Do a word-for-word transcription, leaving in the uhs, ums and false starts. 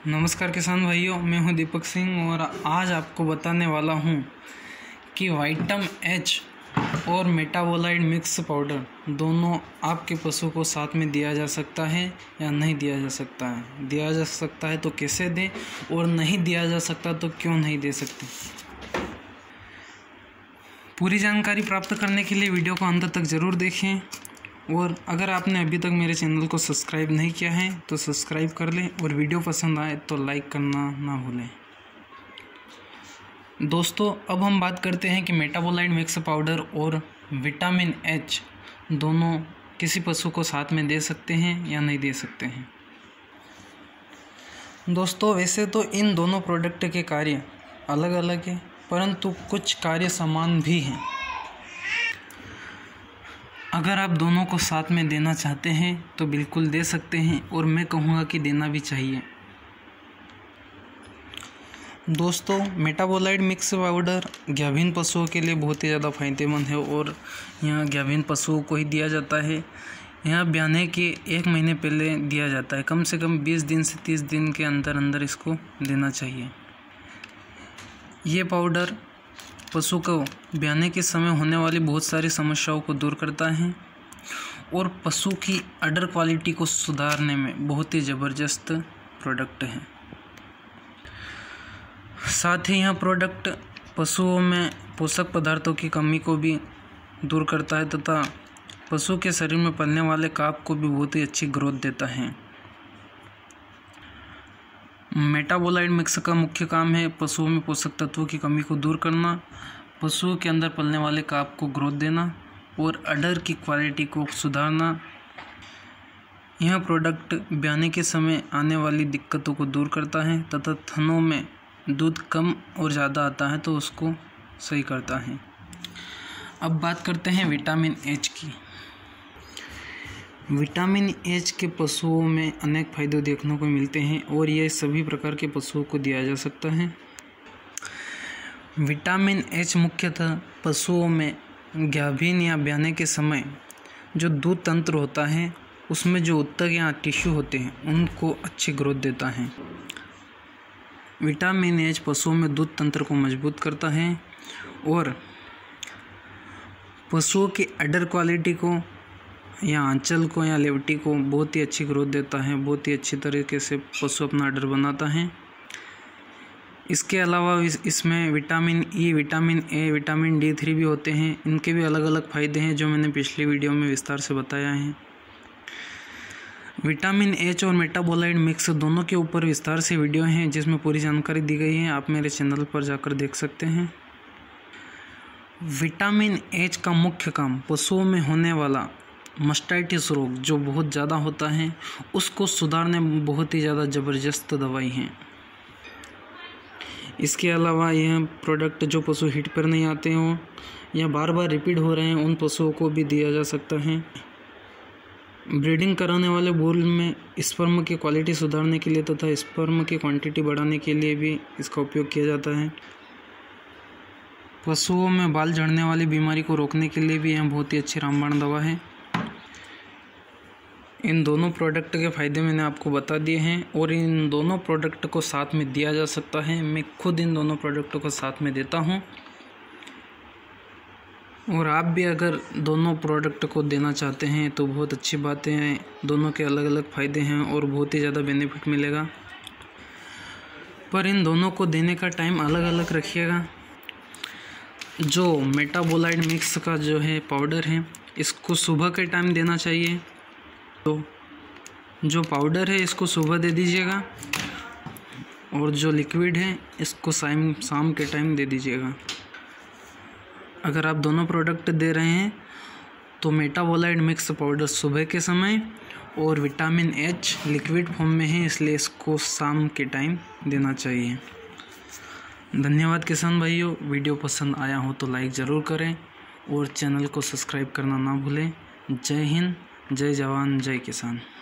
नमस्कार किसान भाइयों, मैं हूं दीपक सिंह और आज आपको बताने वाला हूं कि वाइटम एच और मेटाबोलाइट मिक्स पाउडर दोनों आपके पशु को साथ में दिया जा सकता है या नहीं दिया जा सकता है। दिया जा सकता है तो कैसे दें और नहीं दिया जा सकता तो क्यों नहीं दे सकते। पूरी जानकारी प्राप्त करने के लिए वीडियो को अंत तक ज़रूर देखें और अगर आपने अभी तक मेरे चैनल को सब्सक्राइब नहीं किया है तो सब्सक्राइब कर लें और वीडियो पसंद आए तो लाइक करना ना भूलें। दोस्तों, अब हम बात करते हैं कि मेटाबोलाइट मिक्स पाउडर और विटामिन एच दोनों किसी पशु को साथ में दे सकते हैं या नहीं दे सकते हैं। दोस्तों, वैसे तो इन दोनों प्रोडक्ट के कार्य अलग अलग हैं, परंतु कुछ कार्य समान भी हैं। अगर आप दोनों को साथ में देना चाहते हैं तो बिल्कुल दे सकते हैं और मैं कहूँगा कि देना भी चाहिए। दोस्तों, मेटाबोलाइट मिक्स पाउडर गाभिन पशुओं के लिए बहुत ही ज़्यादा फायदेमंद है और यहाँ गाभिन पशुओं को ही दिया जाता है। यहाँ ब्याने के एक महीने पहले दिया जाता है। कम से कम बीस दिन से तीस दिन के अंदर अंदर इसको देना चाहिए। ये पाउडर पशु को ब्याने के समय होने वाली बहुत सारी समस्याओं को दूर करता है और पशु की अडर क्वालिटी को सुधारने में बहुत ही ज़बरदस्त प्रोडक्ट है। साथ ही यह प्रोडक्ट पशुओं में पोषक पदार्थों की कमी को भी दूर करता है तथा पशु के शरीर में पलने वाले काप को भी बहुत ही अच्छी ग्रोथ देता है। मेटाबोलाइट मिक्स का मुख्य काम है पशुओं में पोषक तत्वों की कमी को दूर करना, पशुओं के अंदर पलने वाले काप को ग्रोथ देना और अडर की क्वालिटी को सुधारना। यह प्रोडक्ट ब्याने के समय आने वाली दिक्कतों को दूर करता है तथा थनों में दूध कम और ज़्यादा आता है तो उसको सही करता है। अब बात करते हैं विटामिन एच की। विटामिन एच के पशुओं में अनेक फायदे देखने को मिलते हैं और यह सभी प्रकार के पशुओं को दिया जा सकता है। विटामिन एच मुख्यतः पशुओं में गाभिन या ब्याने के समय जो दूध तंत्र होता है उसमें जो ऊतक या टिश्यू होते हैं उनको अच्छी ग्रोथ देता है। विटामिन एच पशुओं में दूध तंत्र को मजबूत करता है और पशुओं की अडर क्वालिटी को या आंचल को या लेवटी को बहुत ही अच्छी ग्रोथ देता है। बहुत ही अच्छी तरीके से पशु अपना अडर बनाता है। इसके अलावा इस इसमें vitamin E, vitamin A, vitamin D three भी होते हैं। इनके भी अलग अलग फ़ायदे हैं जो मैंने पिछली वीडियो में विस्तार से बताया है। विटामिन एच और मेटाबोलाइट मिक्स दोनों के ऊपर विस्तार से वीडियो हैं जिसमें पूरी जानकारी दी गई है। आप मेरे चैनल पर जाकर देख सकते हैं। विटामिन एच का मुख्य काम पशुओं में होने वाला मास्टाइटिस रोग जो बहुत ज़्यादा होता है उसको सुधारने में बहुत ही ज़्यादा ज़बरदस्त दवाई है। इसके अलावा यह प्रोडक्ट जो पशु हिट पर नहीं आते हों या बार बार रिपीट हो रहे हैं उन पशुओं को भी दिया जा सकता है। ब्रीडिंग कराने वाले बुल में स्पर्म की क्वालिटी सुधारने के लिए तथा स्पर्म की क्वांटिटी बढ़ाने के लिए भी इसका उपयोग किया जाता है। पशुओं में बाल झड़ने वाली बीमारी को रोकने के लिए भी यह बहुत ही अच्छी रामबाण दवा है। इन दोनों प्रोडक्ट के फ़ायदे मैंने आपको बता दिए हैं और इन दोनों प्रोडक्ट को साथ में दिया जा सकता है। मैं खुद इन दोनों प्रोडक्ट को साथ में देता हूं और आप भी अगर दोनों प्रोडक्ट को देना चाहते हैं तो बहुत अच्छी बातें हैं। दोनों के अलग अलग फ़ायदे हैं और बहुत ही ज़्यादा बेनिफिट मिलेगा, पर इन दोनों को देने का टाइम अलग अलग रखिएगा। जो मेटाबोलाइट मिक्स का जो है पाउडर है इसको सुबह के टाइम देना चाहिए। तो जो पाउडर है इसको सुबह दे दीजिएगा और जो लिक्विड है इसको शाम शाम के टाइम दे दीजिएगा। अगर आप दोनों प्रोडक्ट दे रहे हैं तो मेटाबोलाइट मिक्स पाउडर सुबह के समय और विटामिन एच लिक्विड फॉर्म में है इसलिए इसको शाम के टाइम देना चाहिए। धन्यवाद किसान भाइयों। वीडियो पसंद आया हो तो लाइक ज़रूर करें और चैनल को सब्सक्राइब करना ना भूलें। जय हिंद, जय जवान, जय किसान।